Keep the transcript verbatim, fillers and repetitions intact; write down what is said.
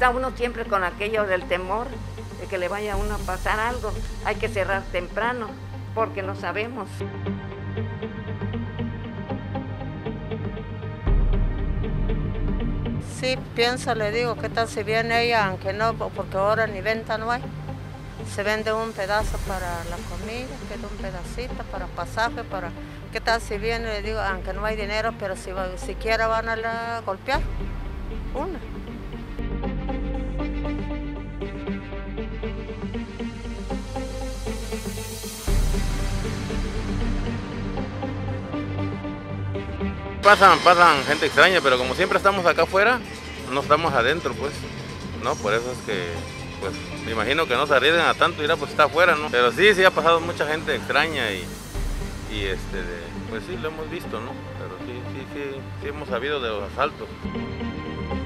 está uno siempre con aquello del temor de que le vaya a uno a pasar algo. Hay que cerrar temprano porque no sabemos. Sí, pienso, le digo, ¿qué tal si viene ella? Aunque no, porque ahora ni venta no hay. Se vende un pedazo para la comida, queda un pedacito para pasaje, para... ¿Qué tal si viene? Le digo, aunque no hay dinero, pero si siquiera van a la golpear una. Pasan, pasan gente extraña, pero como siempre estamos acá afuera, no estamos adentro, pues, ¿no? Por eso es que, pues, me imagino que no se arriesgan a tanto, irá, pues está afuera, ¿no? Pero sí, sí ha pasado mucha gente extraña y, y este, de, pues sí, lo hemos visto, ¿no? Pero sí, sí, sí, sí hemos sabido de los asaltos.